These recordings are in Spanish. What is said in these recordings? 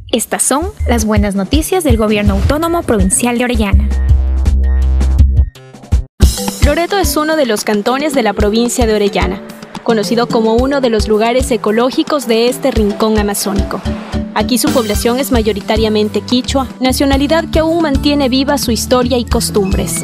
Estas son las buenas noticias del Gobierno Autónomo Provincial de Orellana. Loreto es uno de los cantones de la provincia de Orellana, conocido como uno de los lugares ecológicos de este rincón amazónico. Aquí su población es mayoritariamente quichua, nacionalidad que aún mantiene viva su historia y costumbres.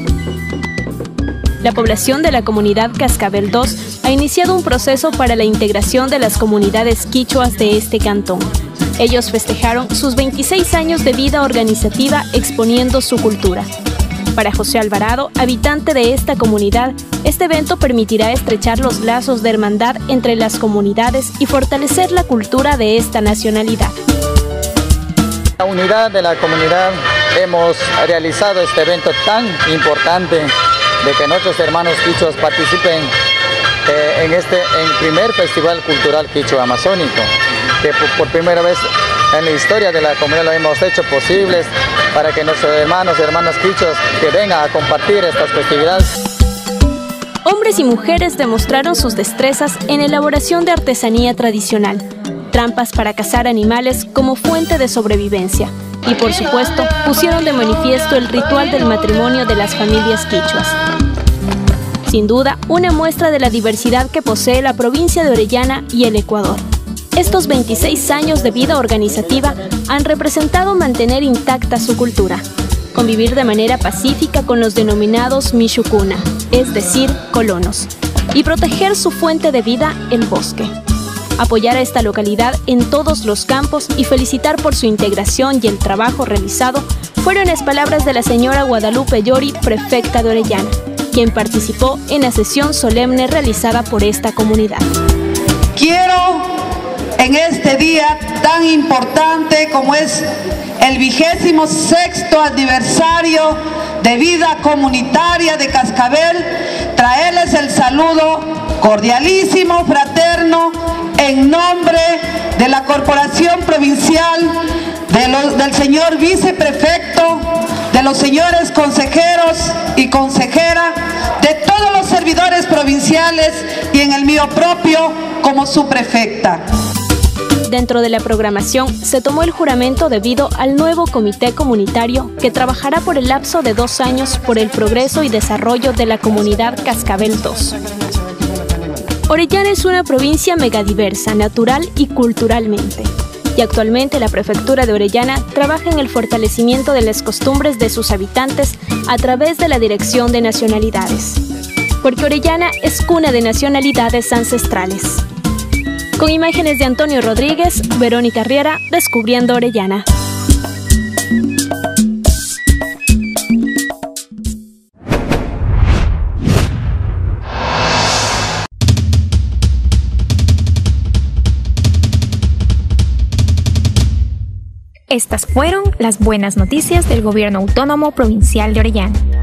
La población de la comunidad Cascabel II ha iniciado un proceso para la integración de las comunidades quichuas de este cantón. Ellos festejaron sus 26 años de vida organizativa exponiendo su cultura. Para José Alvarado, habitante de esta comunidad, este evento permitirá estrechar los lazos de hermandad entre las comunidades y fortalecer la cultura de esta nacionalidad. La unidad de la comunidad hemos realizado este evento tan importante de que nuestros hermanos quichuas participen en el primer Festival Cultural Quichua Amazónico, que por primera vez en la historia de la comunidad lo hemos hecho posible para que nuestros hermanos y hermanas quichuas que vengan a compartir estas festividades. Hombres y mujeres demostraron sus destrezas en elaboración de artesanía tradicional, trampas para cazar animales como fuente de sobrevivencia y, por supuesto, pusieron de manifiesto el ritual del matrimonio de las familias quichuas. Sin duda, una muestra de la diversidad que posee la provincia de Orellana y el Ecuador. Estos 26 años de vida organizativa han representado mantener intacta su cultura, convivir de manera pacífica con los denominados Mixucuna, es decir, colonos, y proteger su fuente de vida, el bosque. Apoyar a esta localidad en todos los campos y felicitar por su integración y el trabajo realizado fueron las palabras de la señora Guadalupe Llori, prefecta de Orellana, quien participó en la sesión solemne realizada por esta comunidad. Quiero, en este día tan importante como es el 26º aniversario de vida comunitaria de Cascabel, traerles el saludo cordialísimo, fraterno, en nombre de la Corporación Provincial, del señor viceprefecto, de los señores consejeros y consejera, de todos los servidores provinciales y en el mío propio como su prefecta. Dentro de la programación se tomó el juramento debido al nuevo comité comunitario que trabajará por el lapso de 2 años por el progreso y desarrollo de la comunidad Cascabel II. Orellana es una provincia megadiversa, natural y culturalmente, y actualmente la prefectura de Orellana trabaja en el fortalecimiento de las costumbres de sus habitantes a través de la Dirección de Nacionalidades, porque Orellana es cuna de nacionalidades ancestrales. Con imágenes de Antonio Rodríguez, Verónica Riera, Descubriendo Orellana. Estas fueron las buenas noticias del Gobierno Autónomo Provincial de Orellana.